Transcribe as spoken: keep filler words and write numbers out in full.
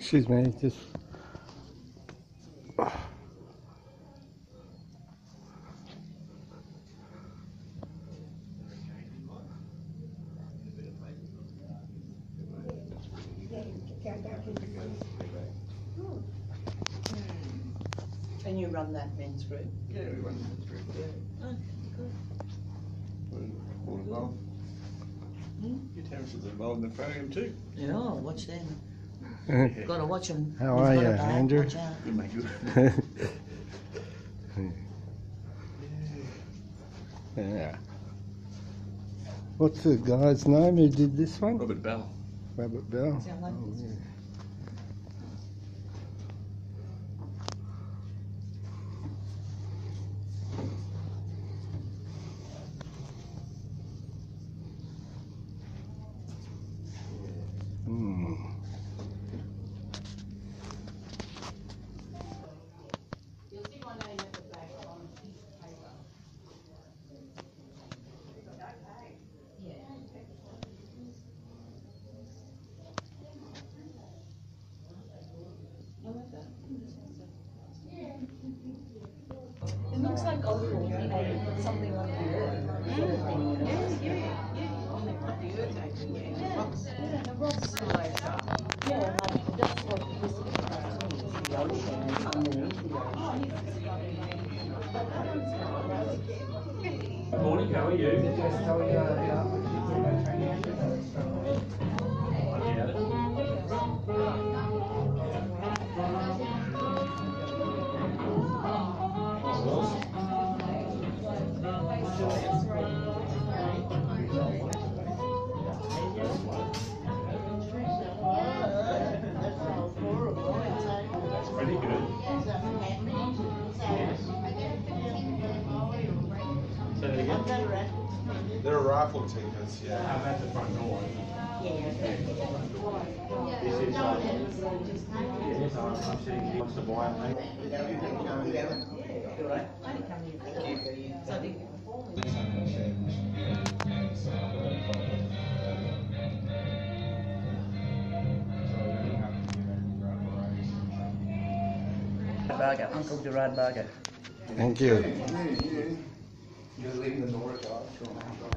Excuse me, just. And you run that men's group? Yeah, we run the men's group. Yeah. Okay, good. We're all involved. Hmm? Your Terence is involved in the program too. Yeah, watch them. Yeah. Got to watch them. How are you, Andrew? Watch out. Good, mate, good. Yeah. What's the guy's name who did this one? Robert Bell. Robert Bell. Sound like Oh, this? yeah. Hmm. You'll see my name at the back on a piece of paper. It looks like opal or something like that. Yeah, yeah, yeah. On the, on the earth actually, yeah. Yeah, Rocks. yeah, the rocks. Like, Yeah, like that's what this is, the ocean and underneath the ocean. Good morning, how are you? Just tell you about training. Pretty good. Say that again? They're rifle tickets, yeah. I'm at the front door. This is, um, yes, I'm, I'm sitting here. Wants to buy it, mate? Burger, Uncle Gerard Burger. Thank you. You're leaving the north off.